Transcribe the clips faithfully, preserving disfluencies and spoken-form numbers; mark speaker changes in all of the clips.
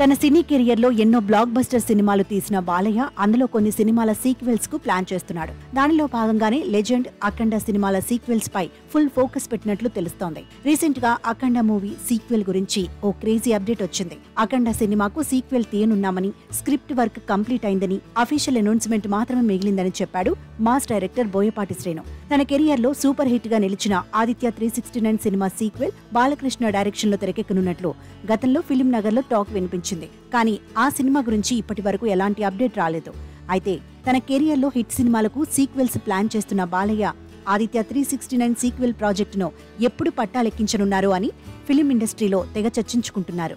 Speaker 1: తన సినీ కెరియర్ లో ఎన్నో బ్లాక్ బస్టర్ సినిమాలు తీసిన బాలయ్య అందులో కొన్ని సినిమాల సీక్వెల్స్ కు ప్లాన్ చేస్తున్నాడు. దానిలో భాగంగానే లెజెండ్, అఖండ సినిమాల సీక్వెల్స్ పై ఫుల్ ఫోకస్ పెట్టినట్లు తెలుస్తోంది. రీసెంట్ గా అఖండ మూవీ సీక్వెల్ గురించి ఓ క్రేజీ అప్డేట్ వచ్చింది. అఖండ సినిమాకు సీక్వెల్ తీయనున్నామని, స్క్రిప్ట్ వర్క్ కంప్లీట్ అయిందని, అఫీషియల్ అనౌన్స్మెంట్ మాత్రమే మిగిలిందని చెప్పాడు మాస్ డైరెక్టర్ బోయపాటి శ్రీను. తన కెరియర్ లో సూపర్ హిట్ గా నిలిచిన ఆదిత్య త్రీ సిక్స్టీ నైన్ సినిమా సీక్వెల్ బాలకృష్ణ డైరెక్షన్ లో తెరకెక్కనున్నట్లు గతంలో ఫిలిం నగర్ లో టాక్ వినిపించింది. కానీ ఆ సినిమా గురించి ఇప్పటి వరకు ఎలాంటి అప్డేట్ రాలేదు. అయితే తన కెరియర్ లో హిట్ సినిమాలకు సీక్వెల్స్ ప్లాన్ చేస్తున్న Balayya Aditya three sixty nine sequel ప్రాజెక్టును ఎప్పుడు పట్టాలెక్కించనున్నారు అని ఫిలిం ఇండస్ట్రీలో తెగ చర్చించుకుంటున్నారు.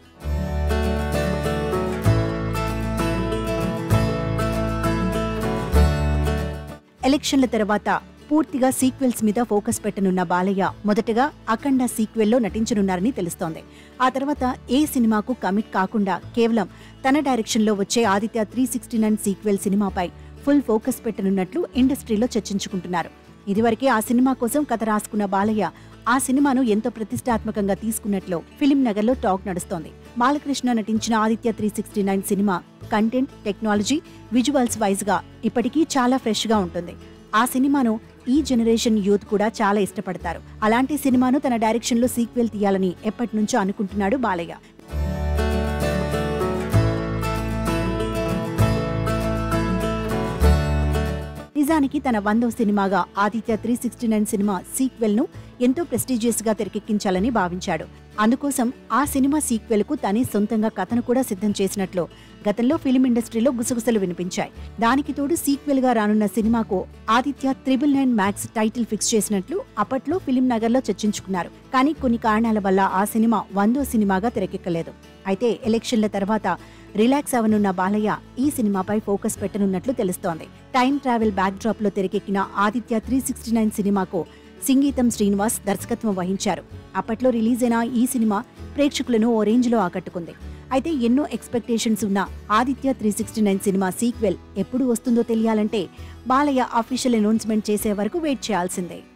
Speaker 1: ఎలక్షన్ల తర్వాత పూర్తిగా సీక్వెల్స్ మీద ఫోకస్ పెట్టనున్న బాలయ్య మొదటగా అఖండ సీక్వెల్లో నటించనున్నారని తెలుస్తోంది. ఆ తర్వాత ఏ సినిమాకు కమిట్ కాకుండా కేవలం తన డైరెక్షన్లో వచ్చే Aditya three sixty nine sequel సినిమాపై ఫుల్ ఫోకస్ పెట్టనున్నట్లు ఇండస్ట్రీలో చర్చించుకుంటున్నారు. ఇదివరకే ఆ సినిమా కోసం కథ రాసుకున్న బాలయ్య ఆ సినిమాను ఎంతో ప్రతిష్టాత్మకంగా తీసుకున్నట్లు ఫిలిం నగర్ లో టాక్ నడుస్తోంది. బాలకృష్ణ నటించిన ఆదిత్య త్రీ సిక్స్టీ నైన్ సినిమా కంటెంట్, టెక్నాలజీ, విజువల్స్ వైజ్ గా ఇప్పటికీ చాలా ఫ్రెష్ గా ఉంటుంది. ఆ సినిమాను ఈ జనరేషన్ యూత్ కూడా చాలా ఇష్టపడతారు. అలాంటి సినిమాను తన డైరెక్షన్ లో సీక్వెల్ తీయాలని ఎప్పటి నుంచో అనుకుంటున్నాడు బాలయ్య. నిజానికి తన వందో సినిమాగా ఆదిత్య త్రీ సిక్స్టీ నైన్ సినిమా సీక్వెల్ ను ఎంతో ప్రెస్టీజియస్ గా తెరకెక్కించాలని భావించాడు. అందుకోసం ఆ సినిమా సీక్వెల్ కు తనే సొంతంగా కథను కూడా సిద్ధం చేసినట్లు గతంలో ఫిలిం ఇండస్ట్రీలో గుసగుసలు వినిపించాయి. దానికి తోడు సీక్వెల్ గా రానున్న సినిమాకు Aditya triple nine max title fix చేసినట్లు అప్పట్లో ఫిలిం నగర్ లో చర్చించుకున్నారు. కానీ కొన్ని కారణాల వల్ల ఆ సినిమా వందో సినిమాగా తెరకెక్కలేదు. అయితే ఎలక్షన్ల తర్వాత రిలాక్స్ అవనున్న బాలయ్య ఈ సినిమాపై ఫోకస్ పెట్టనున్నట్లు తెలుస్తోంది. టైం ట్రావెల్ బ్యాక్ డ్రాప్ లో తెరకెక్కిన ఆదిత్య త్రీ సిక్స్టీ నైన్ సినిమాకు సింగీతం శ్రీనివాస్ దర్శకత్వం వహించారు. అప్పట్లో రిలీజ్ అయిన ఈ సినిమా ప్రేక్షకులను ఓ రేంజ్ లో ఆకట్టుకుంది. అయితే ఎన్నో ఎక్స్పెక్టేషన్స్ ఉన్న ఆదిత్య త్రీ సిక్స్టీ నైన్ సినిమా సీక్వెల్ ఎప్పుడు వస్తుందో తెలియాలంటే బాలయ్య అఫీషియల్ అనౌన్స్మెంట్ చేసే వరకు వెయిట్ చేయాల్సిందే.